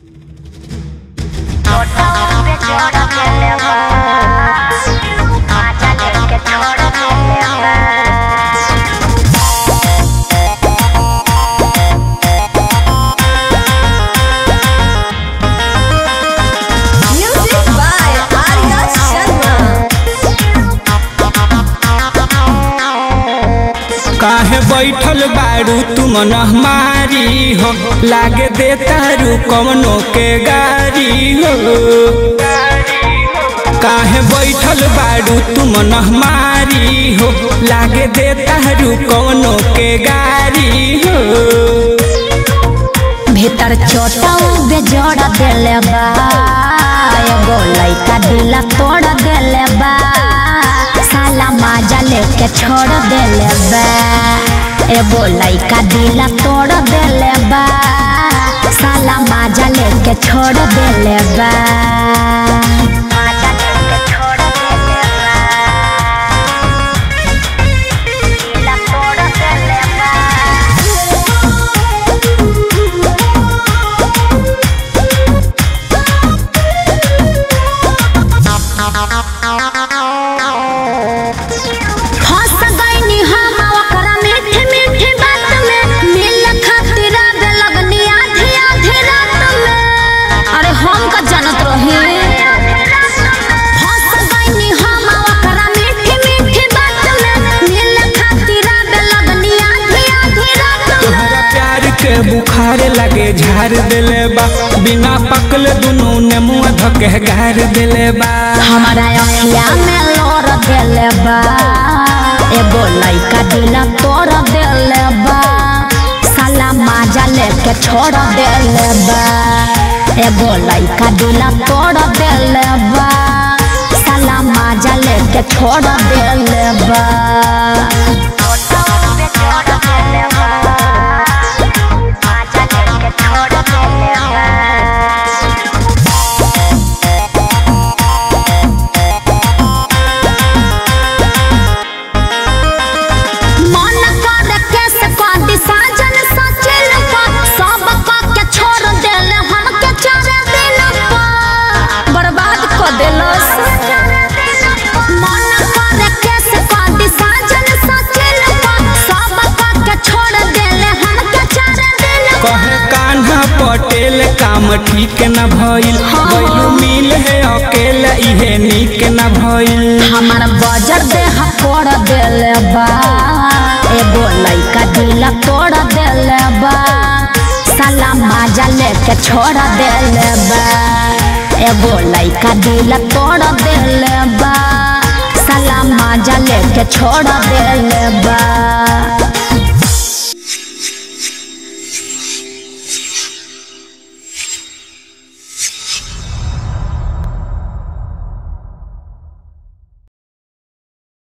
काहे बैठल बारू तुम हमारी हो, लागे दे तारू कवनो के गारी हो। काहे बैठल बारू तुम हमारी हो, लागे दे तारू कवनो के गारी हो। भीतर छोटा बेजोड़ देले बा, एगो लइका दिला तोड़ देले बा, साला माजा लेके छोड़ देले बा। एगो लइका दिला तोड़ देले बा, साला माजा लेके छोड़ देले बा। बुखार लगे झाड़ देले बा, बिना पकल दुनू ने मुँह धके गार देले बा। हमारा अखिया में लोर देले बा, एगो लइका दिला तोड़ देले बा, साला माजा लेके छोड़ देले बा। एगो लइका दिला तोड़ देले बा, साला माजा लेके छोड़ देले बा। पटेल काम ठीक न भइल, गइलू मिल है अकेला इहे नीक न भइल। हमार बजर देह फोड़ देले बा, एगो लइका दिला तोड़ देले बा, साला माजा लेके छोड़ देले बा। एगो लइका दिला तोड़ देले बा, साला माजा लेके छोड़ देले बा।